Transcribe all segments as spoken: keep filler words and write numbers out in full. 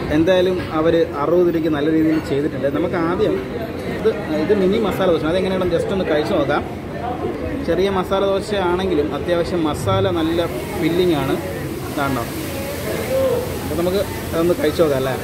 എന്തായാലും അവർ അറുപത് രൂപയ്ക്ക് നല്ല രീതിയിൽ ചെയ്തിട്ടുണ്ട്. നമുക്ക് ആദ്യം ഇത് ഇത് മിനി മസാല ദോശ അതെങ്ങനെയാണെന്ന് ജസ്റ്റ് ഒന്ന് കഴിച്ചു നോക്കാം. ചെറിയ മസാല ദോശ ആണെങ്കിലും അത്യാവശ്യം മസാല നല്ല ഫില്ലിംഗ് ആണ്. ഇതാണോ, അപ്പോൾ നമുക്ക് അതൊന്ന് കഴിച്ചു നോക്കാം അല്ലേ.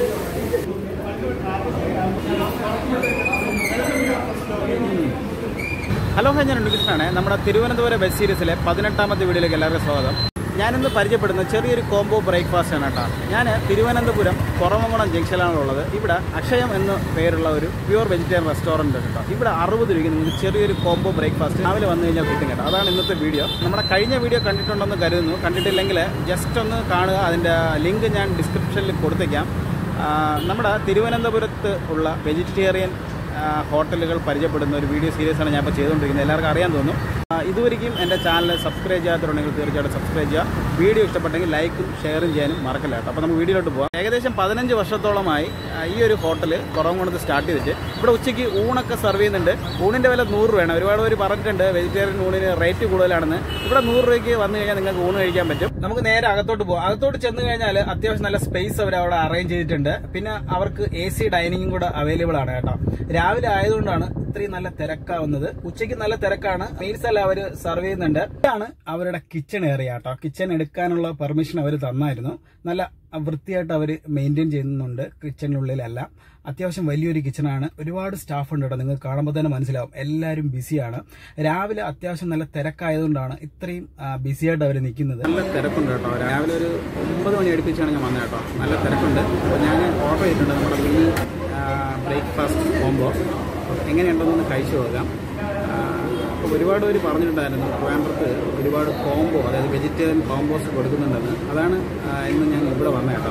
ഹലോ ഹായ്, ഞാൻ ഉണ്ണികൃഷ്ണനാണ്. നമ്മുടെ തിരുവനന്തപുരം വെബ് സീരീസിലെ പതിനെട്ടാമത്തെ വീഡിയോയിലേക്ക് എല്ലാവർക്കും സ്വാഗതം. ഞാനിന്ന് പരിചയപ്പെടുന്ന ചെറിയൊരു കോംബോ ബ്രേക്ക്ഫാസ്റ്റ് ആണ് കേട്ടോ. ഞാൻ തിരുവനന്തപുരം കുറവംകുളം ജംഗ്ഷനിലാണുള്ളത്. ഇവിടെ അക്ഷയം എന്ന പേരുള്ള ഒരു പ്യുവർ വെജിറ്റേറിയൻ റെസ്റ്റോറൻറ്റ് കേട്ടോ. ഇവിടെ അറുപത് രൂപയ്ക്ക് നിങ്ങൾക്ക് ചെറിയൊരു കോംബോ ബ്രേക്ക്ഫാസ്റ്റ് രാവിലെ വന്നു കഴിഞ്ഞാൽ കിട്ടും കേട്ടോ. അതാണ് ഇന്നത്തെ വീഡിയോ. നമ്മുടെ കഴിഞ്ഞ വീഡിയോ കണ്ടിട്ടുണ്ടെന്ന് കരുതുന്നു. കണ്ടിട്ടില്ലെങ്കിൽ ജസ്റ്റ് ഒന്ന് കാണുക. അതിൻ്റെ ലിങ്ക് ഞാൻ ഡിസ്ക്രിപ്ഷനിൽ കൊടുത്തേക്കാം. നമ്മുടെ തിരുവനന്തപുരത്ത് ഉള്ള വെജിറ്റേറിയൻ ഹോട്ടലുകൾ പരിചയപ്പെടുന്ന ഒരു വീഡിയോ സീരീസാണ് ഞാൻ ഇപ്പോൾ ചെയ്തുകൊണ്ടിരിക്കുന്നത്. എല്ലാവർക്കും അറിയാൻ തോന്നും. ഇതുവരെയും എൻ്റെ ചാനൽ സബ്സ്ക്രൈബ് ചെയ്യാത്തതുണ്ടെങ്കിൽ തീർച്ചയായിട്ടും സബ്സ്ക്രൈബ് ചെയ്യുക. വീഡിയോ ഇഷ്ടപ്പെട്ടെങ്കിൽ ലൈക്കും ഷെയറും ചെയ്യാനും മറക്കില്ല കേട്ടോ. അപ്പോൾ നമുക്ക് വീഡിയോയിലോട്ട് പോകാം. ഏകദേശം പതിനഞ്ച് വർഷത്തോളമായി ഈ ഒരു ഹോട്ടൽ കുറവംകുളത്ത് സ്റ്റാർട്ട് ചെയ്തിട്ട് ഇവിടെ ഉച്ചയ്ക്ക് ഊണൊക്കെ സെർവ് ചെയ്യുന്നുണ്ട്. ഊണിൻ്റെ വില നൂറ് രൂപയാണ്. ഒരുപാട് പേര് പറഞ്ഞിട്ടുണ്ട് വെജിറ്റേറിയൻ ഊണിന് റേറ്റ് കൂടുതലാണെന്ന്. ഇവിടെ നൂറ് രൂപയ്ക്ക് വന്നു കഴിഞ്ഞാൽ നിങ്ങൾക്ക് ഊണ് കഴിക്കാൻ പറ്റും. നമുക്ക് നേരെ അകത്തോട്ട് പോകാം. അകത്തോട്ട് ചെന്ന് കഴിഞ്ഞാൽ അത്യാവശ്യം നല്ല സ്പേസ് അവർ അവിടെ അറേഞ്ച് ചെയ്തിട്ടുണ്ട്. പിന്നെ അവർക്ക് എ സി ഡൈനിങ്ങും കൂടെ അവൈലബിൾ ആണ് കേട്ടോ. രാവിലെ ആയതുകൊണ്ടാണ് ഇത്രയും നല്ല തിരക്കാവുന്നത്. ഉച്ചയ്ക്ക് നല്ല തിരക്കാണ്. മീൽസ് എല്ലാം അവർ സെർവ് ചെയ്യുന്നുണ്ട്. ഇതാണ് അവരുടെ കിച്ചൺ ഏരിയ കേട്ടോ. കിച്ചൺ എടുക്കാനുള്ള പെർമിഷൻ അവർ തന്നായിരുന്നു. നല്ല വൃത്തിയായിട്ട് അവർ മെയിൻറ്റെയിൻ ചെയ്യുന്നുണ്ട് കിച്ചണിനുള്ളിലെല്ലാം. അത്യാവശ്യം വലിയൊരു കിച്ചണാണ്. ഒരുപാട് സ്റ്റാഫ് ഉണ്ട് കേട്ടോ. നിങ്ങൾക്ക് കാണുമ്പോൾ തന്നെ മനസ്സിലാവും എല്ലാവരും ബിസിയാണ്. രാവിലെ അത്യാവശ്യം നല്ല തിരക്കായതുകൊണ്ടാണ് ഇത്രയും ബിസിയായിട്ട് അവർ നിൽക്കുന്നത്. നല്ല തിരക്കുണ്ട് കേട്ടോ. രാവിലെ ഒരു ഒമ്പത് മണി അടുപ്പിച്ചാണ് ഞാൻ വന്നത് കേട്ടോ. നല്ല തിരക്കുണ്ട്. അപ്പോൾ ഞാൻ ഓർഡർ ചെയ്തിട്ടുണ്ട് നമ്മുടെ മിനി ബ്രേക്ക്ഫാസ്റ്റ് കോംബോ. എങ്ങനെയുണ്ടെന്നൊന്ന് കഴിച്ചു നോക്കാം. അപ്പോൾ ഒരുപാട് പേര് പറഞ്ഞിട്ടുണ്ടായിരുന്നു കോയമ്പത്തൂർ ഒരുപാട് കോംബോ, അതായത് വെജിറ്റേറിയൻ കോംബോസ് കൊടുക്കുന്നുണ്ടെന്ന്. അതാണ് ഇന്ന് ഞാൻ ഇവിടെ വന്നത് കേട്ടോ.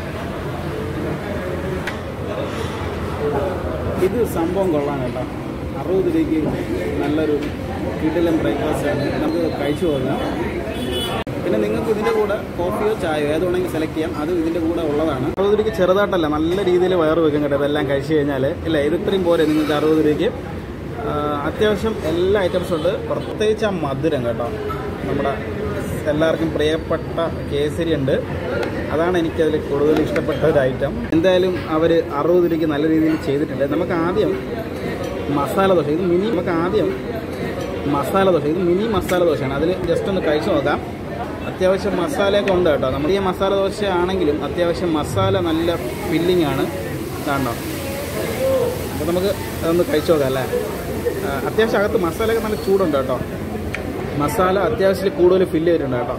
ഇത് സംഭവം കൊള്ളാം കേട്ടോ. അറുപത് രൂപയ്ക്ക് നല്ലൊരു കിടിലൻ ബ്രേക്ക്ഫാസ്റ്റാണ്. നമുക്ക് കഴിച്ചു നോക്കാം. പിന്നെ നിങ്ങൾക്ക് ഇതിൻ്റെ കൂടെ കോഫിയോ ചായയോ ഏതുവേണമെങ്കിൽ സെലക്ട് ചെയ്യാം. അത് ഇതിൻ്റെ കൂടെ ഉള്ളതാണ്. അറുപത് രൂപയ്ക്ക് ചെറുതായിട്ടല്ല, നല്ല രീതിയിൽ വയറ് വെക്കും കേട്ടോ. ഇതെല്ലാം കഴിച്ചു കഴിഞ്ഞാൽ ഇല്ല ഇത് ഇത്രയും പോരെ നിങ്ങൾക്ക് അറുപത് രൂപയ്ക്ക്. അത്യാവശ്യം എല്ലാ ഐറ്റംസും ഉണ്ട്. പ്രത്യേകിച്ച് ആ മധുരം കേട്ടോ. നമ്മുടെ എല്ലാവർക്കും പ്രിയപ്പെട്ട കേസരി ഉണ്ട്. അതാണ് എനിക്കതിൽ കൂടുതൽ ഇഷ്ടപ്പെട്ട ഒരു ഐറ്റം. എന്തായാലും അവർ അറുപത് രൂപയ്ക്ക് നല്ല രീതിയിൽ ചെയ്തിട്ടുണ്ട്. നമുക്ക് ആദ്യം മസാല ദോശ. ഇത് മിനി നമുക്ക് ആദ്യം മസാല ദോശ ഇത് മിനി മസാല ദോശയാണ്. അതിൽ ജസ്റ്റ് ഒന്ന് കഴിച്ചു നോക്കാം. അത്യാവശ്യം മസാലയൊക്കെ ഉണ്ട് കേട്ടോ. നമ്മൾ ഈ മസാല ദോശ ആണെങ്കിലും അത്യാവശ്യം മസാല നല്ല ഫില്ലിംഗ് ആണ്. കാണോ, അപ്പോൾ നമുക്ക് അതൊന്ന് കഴിച്ചു നോക്കാം അല്ലേ. അത്യാവശ്യം അകത്ത് മസാലയൊക്കെ നല്ല ചൂടുണ്ട് കേട്ടോ. മസാല അത്യാവശ്യം കൂടുതൽ ഫില്ല് ചെയ്തിട്ടുണ്ട് കേട്ടോ.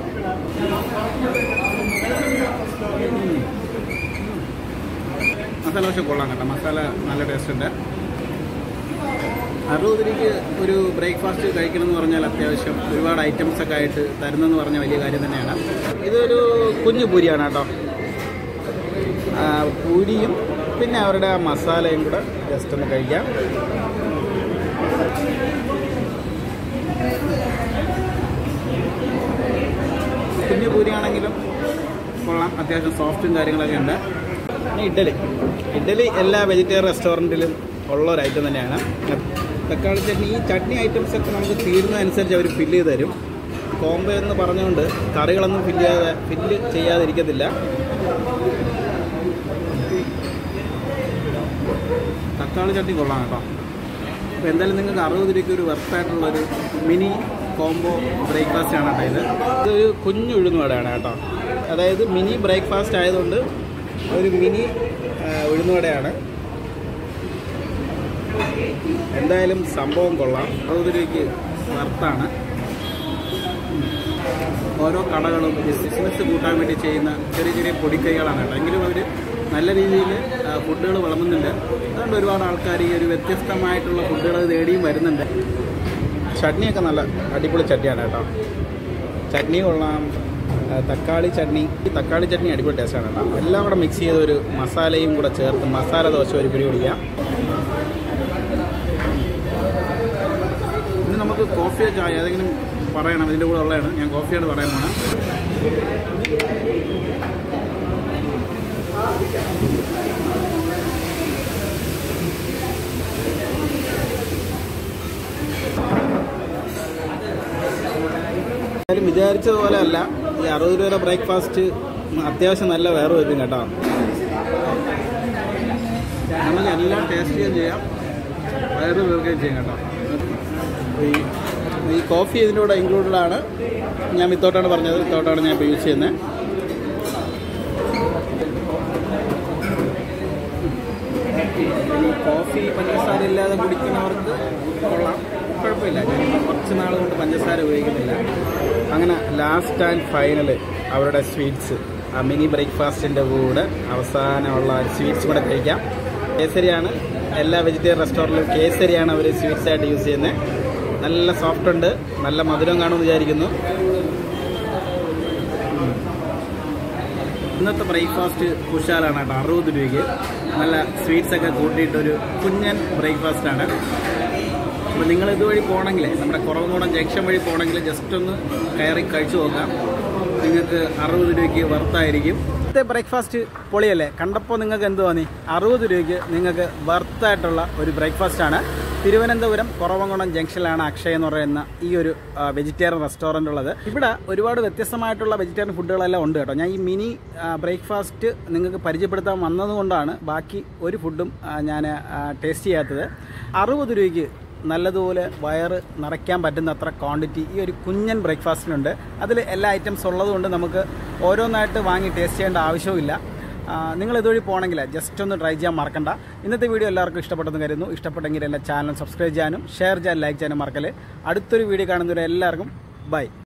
മസാല ദോശ കൊള്ളാം കേട്ടോ. മസാല നല്ല ടേസ്റ്റ് ഉണ്ട്. അറുപത് രൂപയ്ക്ക് ഒരു ബ്രേക്ക്ഫാസ്റ്റ് കഴിക്കണമെന്ന് പറഞ്ഞാൽ അത്യാവശ്യം ഒരുപാട് ഐറ്റംസ് ഒക്കെ ആയിട്ട് തരുന്നതെന്ന് പറഞ്ഞാൽ വലിയ കാര്യം തന്നെയാണ്. ഇതൊരു കുഞ്ഞു പൂരിയാണ് കേട്ടോ. പൂരിയും പിന്നെ അവരുടെ മസാലയും കൂടെ ജസ്റ്റ് ഒന്ന് കഴിക്കാം. കുഞ്ഞു പൂരിയാണെങ്കിലും കൊള്ളാം. അത്യാവശ്യം സോഫ്റ്റും കാര്യങ്ങളൊക്കെ ഉണ്ട്. പിന്നെ ഇഡ്ഡലി ഇഡ്ഡലി എല്ലാ വെജിറ്റേറിയൻ റെസ്റ്റോറൻറ്റിലും ഉള്ള ഒരു ഐറ്റം തന്നെയാണ്. തക്കാളി ചട്നി, ഈ ചട്നി ഐറ്റംസൊക്കെ നമുക്ക് തീരുന്നതനുസരിച്ച് അവർ ഫില്ല് ചെയ്ത് തരും. കോംബോ എന്ന് പറഞ്ഞുകൊണ്ട് കറികളൊന്നും ഫില്ല് ചെയ്യാതെ ഫില്ല് ചെയ്യാതിരിക്കത്തില്ല. തക്കാളി ചട്നി കൊള്ളാം കേട്ടോ. അപ്പോൾ എന്തായാലും നിങ്ങൾക്ക് അറുപത് രൂപയ്ക്ക് ഒരു വെർത്തായിട്ടുള്ളൊരു മിനി കോംബോ ബ്രേക്ക്ഫാസ്റ്റ് ആണ് കേട്ടോ. ഇത് ഇതൊരു കുഞ്ഞു ഉഴുന്നുവടയാണ് കേട്ടോ. അതായത് മിനി ബ്രേക്ക്ഫാസ്റ്റ് ആയതുകൊണ്ട് ഒരു മിനി ഉഴുന്നുവടയാണ്. എന്തായാലും സംഭവം കൊള്ളാം. അറുപത് രൂപയ്ക്ക് വർത്താണ്. ഓരോ കടകളും ബിസിനസ് കൂട്ടാൻ വേണ്ടി ചെയ്യുന്ന ചെറിയ ചെറിയ പൊടിക്കൈകളാണ് കേട്ടോ. എങ്കിലും അവർ നല്ല രീതിയിൽ ഫുഡുകൾ വിളമ്പുന്നുണ്ട്. അതുകൊണ്ട് ഒരുപാട് ആൾക്കാർ ഈ ഒരു വ്യത്യസ്തമായിട്ടുള്ള ഫുഡുകൾ തേടിയും വരുന്നുണ്ട്. ചട്നിയൊക്കെ നല്ല അടിപൊളി ചട്നിയാണ് കേട്ടോ. ചട്നി കൊള്ളാം. തക്കാളി ചട്നി തക്കാളി ചട്നി അടിപൊളി ടേസ്റ്റാണ് കേട്ടോ. എല്ലാം കൂടെ മിക്സ് ചെയ്ത് ഒരു മസാലയും കൂടെ ചേർത്ത് മസാല ദോശ ഒരു പിടി കുടിക്കാം. ഇനി നമുക്ക് കോഫിയോ ചായ ഏതെങ്കിലും പറയണം. ഇതിൻ്റെ കൂടെ ഉള്ളതാണ്. ഞാൻ കോഫിയാണ് പറയാൻ പോണത്. എന്തായാലും വിചാരിച്ചതുപോലെ അല്ല. ഈ അറുപത് രൂപ ബ്രേക്ക്ഫാസ്റ്റ് അത്യാവശ്യം നല്ല വേറെ വരും കേട്ടോ. നമുക്ക് എല്ലാം ടേസ്റ്റ് ചെയ്യുകയും ചെയ്യാം, വയറ് വീർക്കുകയും ചെയ്യാം കേട്ടോ. ഈ ഈ കോഫി ഇതിൻ്റെ കൂടെ ഇൻക്ലൂഡഡ് ആണ്. ഞാൻ വിത്തോട്ടാണ് പറഞ്ഞത്, വിത്തോട്ടാണ് ഞാൻ ഇപ്പോൾ യൂസ് ചെയ്യുന്നത്. ഈ കോഫി പഞ്ചസാര ഇല്ലാതെ കുടിക്കുന്നവർക്ക് കൊള്ളാം, കുഴപ്പമില്ല. ഞാൻ കുറച്ച് നാൾ കൊണ്ട് പഞ്ചസാര ഉപയോഗിക്കുന്നില്ല. അങ്ങനെ ലാസ്റ്റ് ആൻഡ് ഫൈനൽ അവരുടെ സ്വീറ്റ്സ്, ആ മിനി ബ്രേക്ക്ഫാസ്റ്റിൻ്റെ കൂടെ അവസാനമുള്ള സ്വീറ്റ്സ് കൂടെ കഴിക്കാം. കേസരിയാണ് എല്ലാ വെജിറ്റേറിയൻ റെസ്റ്റോറൻറ്റിലും കേസരിയാണ് അവർ സ്വീറ്റ്സ് ആയിട്ട് യൂസ് ചെയ്യുന്നത്. നല്ല സോഫ്റ്റ് ഉണ്ട്, നല്ല മധുരം കാണുമെന്ന് വിചാരിക്കുന്നു. ഇന്നത്തെ ബ്രേക്ക്ഫാസ്റ്റ് കുശാലാണ് കേട്ടോ. അറുപത് രൂപയ്ക്ക് നല്ല സ്വീറ്റ്സൊക്കെ കൂട്ടിയിട്ടൊരു കുഞ്ഞൻ ബ്രേക്ക്ഫാസ്റ്റാണ്. അപ്പോൾ നിങ്ങൾ ഇതുവഴി പോകണമെങ്കിൽ, നമ്മുടെ കുറവങ്കോടൻ ജംഗ്ഷൻ വഴി പോകണമെങ്കിൽ ജസ്റ്റ് ഒന്ന് കയറി കഴിച്ചു നോക്കാം. നിങ്ങൾക്ക് അറുപത് രൂപയ്ക്ക് വർത്തായിരിക്കും. ഇന്നത്തെ ബ്രേക്ക്ഫാസ്റ്റ് പൊളിയല്ലേ? കണ്ടപ്പോൾ നിങ്ങൾക്ക് എന്ത് തോന്നി? അറുപത് രൂപയ്ക്ക് നിങ്ങൾക്ക് വർത്തായിട്ടുള്ള ഒരു ബ്രേക്ക്ഫാസ്റ്റാണ്. തിരുവനന്തപുരം കുറവങ്കോടൻ ജംഗ്ഷനിലാണ് അക്ഷയ എന്ന് പറയുന്ന ഈ ഒരു വെജിറ്റേറിയൻ റെസ്റ്റോറൻ്റ് ഉള്ളത്. ഇവിടെ ഒരുപാട് വ്യത്യസ്തമായിട്ടുള്ള വെജിറ്റേറിയൻ ഫുഡുകളെല്ലാം ഉണ്ട് കേട്ടോ. ഞാൻ ഈ മിനി ബ്രേക്ക്ഫാസ്റ്റ് നിങ്ങൾക്ക് പരിചയപ്പെടുത്താൻ വന്നതുകൊണ്ടാണ് ബാക്കി ഒരു ഫുഡും ഞാൻ ടേസ്റ്റ് ചെയ്യാത്തത്. അറുപത് രൂപയ്ക്ക് നല്ലതുപോലെ വയറ് നിറയ്ക്കാൻ പറ്റുന്ന അത്ര ക്വാണ്ടിറ്റി ഈ ഒരു കുഞ്ഞൻ ബ്രേക്ക്ഫാസ്റ്റിനുണ്ട്. അതിൽ എല്ലാ ഐറ്റംസ് ഉള്ളതുകൊണ്ട് നമുക്ക് ഓരോന്നായിട്ട് വാങ്ങി ടേസ്റ്റ് ചെയ്യേണ്ട ആവശ്യമില്ല. നിങ്ങൾ ഇതുവഴി പോകണമെങ്കിൽ ജസ്റ്റ് ഒന്ന് ട്രൈ ചെയ്യാൻ മറക്കണ്ട. ഇന്നത്തെ വീഡിയോ എല്ലാവർക്കും ഇഷ്ടപ്പെട്ടെന്ന് കരുതുന്നു. ഇഷ്ടപ്പെട്ടെങ്കിൽ എൻ്റെ ചാനൽ സബ്സ്ക്രൈബ് ചെയ്യാനും ഷെയർ ചെയ്യാൻ ലൈക്ക് ചെയ്യാനും മറക്കല്ലേ. അടുത്തൊരു വീഡിയോ കാണുന്നവരെ എല്ലാവർക്കും ബൈ.